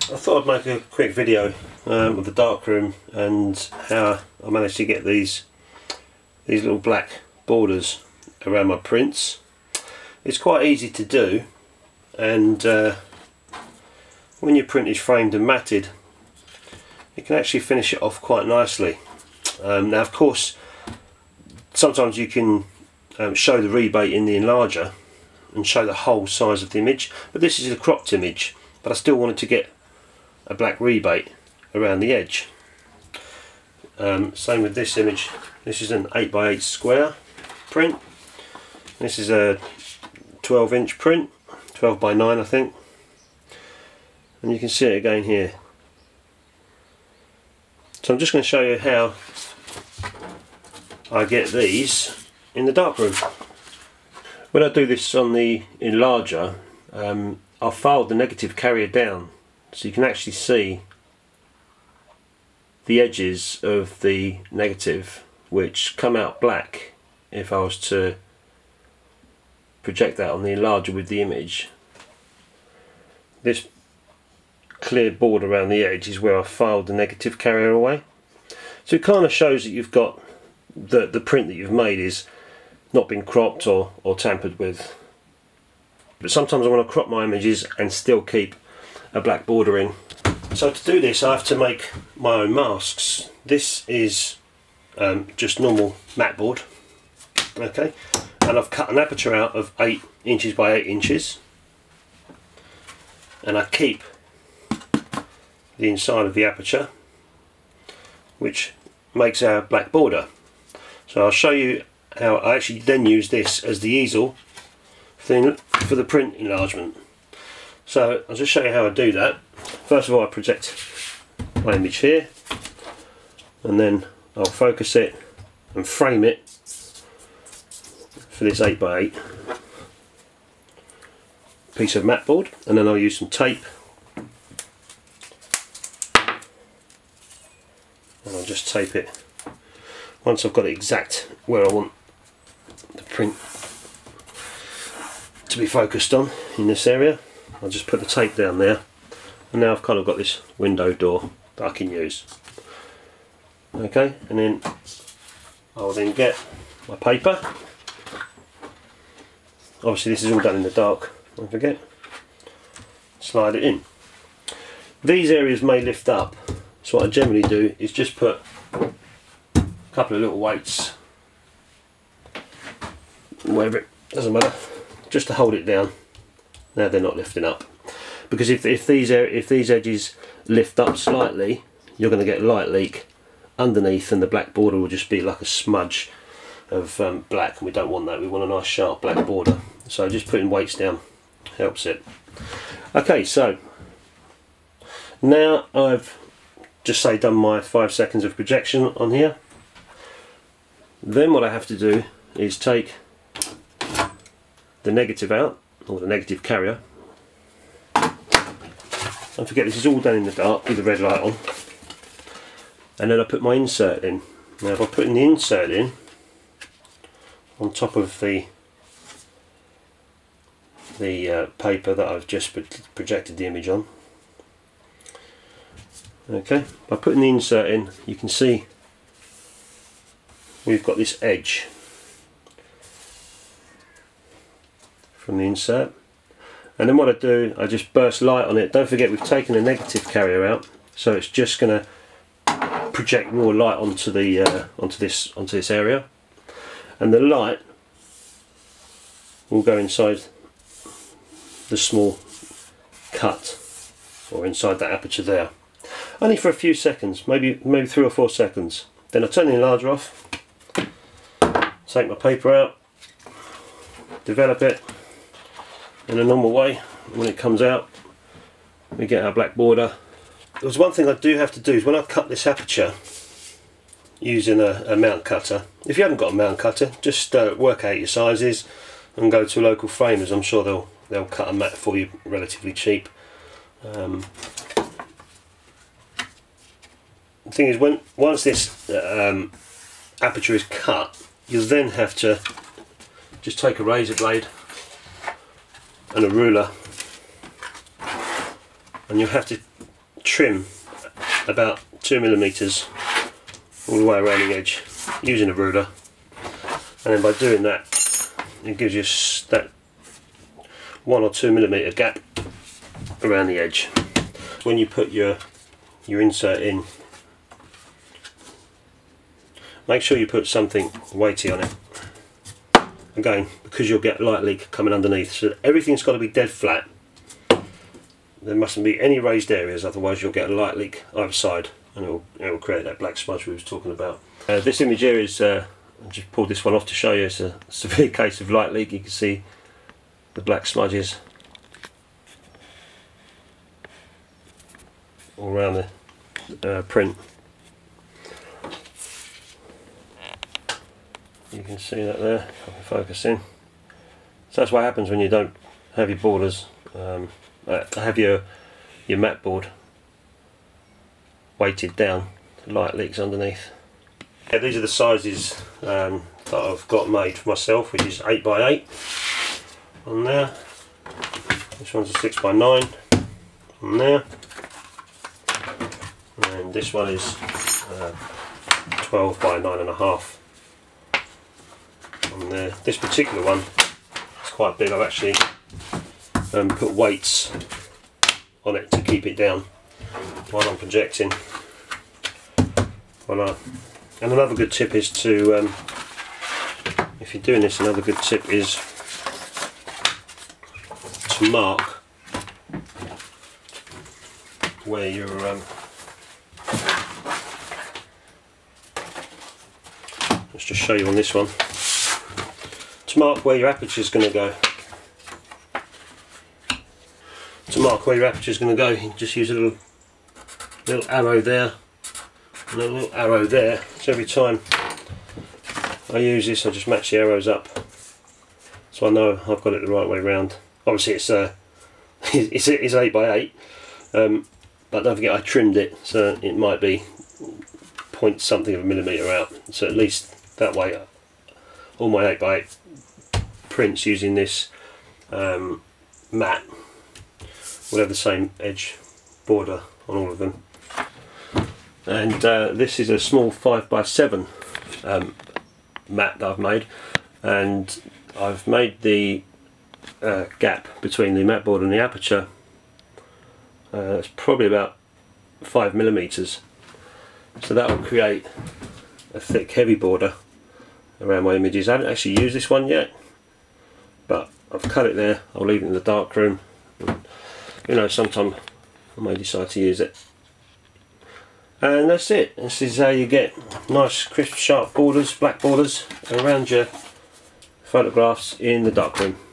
I thought I'd make a quick video of the darkroom and how I managed to get these little black borders around my prints. It's quite easy to do, and when your print is framed and matted, you can actually finish it off quite nicely. Now of course sometimes you can show the rebate in the enlarger and show the whole size of the image, but this is a cropped image, but I still wanted to get a black rebate around the edge. Same with this image. This is an 8x8 square print. This is a 12-inch print, 12x9 I think, and you can see it again here. So I'm just going to show you how I get these in the darkroom. When I do this on the enlarger, I've filed the negative carrier down so you can actually see the edges of the negative, which come out black if I was to project that on the enlarger with the image. This clear border around the edge is where I filed the negative carrier away. So it kind of shows that you've got the print that you've made is not been cropped or tampered with. But sometimes I want to crop my images and still keep a black border in. So to do this I have to make my own masks. This is just normal matte board, okay, and I've cut an aperture out of 8 inches by 8 inches, and I keep the inside of the aperture, which makes our black border. So I'll show you how I actually then use this as the easel for the print enlargement. So I'll just show you how I do that. First of all, I project my image here, and then I'll focus it and frame it for this 8x8 piece of matte board, and then I'll use some tape and I'll just tape it. Once I've got it exact where I want the print to be focused on in this area, I'll just put the tape down there, and now I've kind of got this window door that I can use. Okay, and then I'll then get my paper. Obviously this is all done in the dark, don't forget. Slide it in. These areas may lift up, so what I generally do is just put a couple of little weights, wherever, it doesn't matter, just to hold it down. Now they're not lifting up, because if these edges lift up slightly, you're going to get light leak underneath, and the black border will just be like a smudge of black, and we don't want that. We want a nice sharp black border. So just putting weights down helps it. Okay, so now I've just done my 5 seconds of projection on here. Then what I have to do is take the negative out, or the negative carrier. Don't forget this is all done in the dark with the red light on. And then I put my insert in. Now by putting the insert in on top of the paper that I've just projected the image on, okay, by putting the insert in, you can see we've got this edge from the insert, and then what I do, I just burst light on it. Don't forget we've taken the negative carrier out, so it's just going to project raw light onto the onto this area, and the light will go inside the small cut, or inside that aperture there, only for a few seconds, maybe 3 or 4 seconds. Then I turn the enlarger off, take my paper out, develop it in a normal way. When it comes out, we get our black border. There's one thing I do have to do is when I cut this aperture using a mount cutter, if you haven't got a mount cutter, just work out your sizes and go to local framers. I'm sure they'll cut a mat for you relatively cheap. The thing is, once this aperture is cut, you'll then have to just take a razor blade and a ruler, and you'll have to trim about 2mm all the way around the edge using a ruler, and then by doing that it gives you that 1 or 2mm gap around the edge. When you put your insert in, make sure you put something weighty on it. Again, because you'll get light leak coming underneath, so everything's got to be dead flat. There mustn't be any raised areas, otherwise you'll get a light leak either side, and it will create that black smudge we was talking about. This image here is, I just pulled this one off to show you, it's a severe case of light leak. You can see the black smudges all around the print. You can see that there, if I can focus in. So that's what happens when you don't have your borders, have your mat board weighted down. Light leaks underneath. Yeah, these are the sizes that I've got made for myself, which is 8x8 on there. This one's a 6x9 on there. And this one is 12 by 9.5 on there. This particular one is quite big. I've actually put weights on it to keep it down while I'm projecting. Voila. And another good tip is to, if you're doing this, another good tip is to mark where you're let's just show you on this one, to mark where your aperture is going to go. To mark where your aperture is going to go, you just use a little arrow there and a little arrow there. So every time I use this, I just match the arrows up, so I know I've got it the right way round. Obviously it's it's 8x8, but don't forget I trimmed it, so it might be point something of a millimetre out. So at least that way, all my 8x8 prints using this mat will have the same edge border on all of them. And this is a small 5x7 mat that I've made, and I've made the gap between the mat board and the aperture, it's probably about 5mm, so that will create a thick heavy border around my images. I haven't actually used this one yet, but I've cut it there. I'll leave it in the darkroom. You know, sometime I may decide to use it. And that's it. This is how you get nice crisp sharp borders, black borders around your photographs in the darkroom.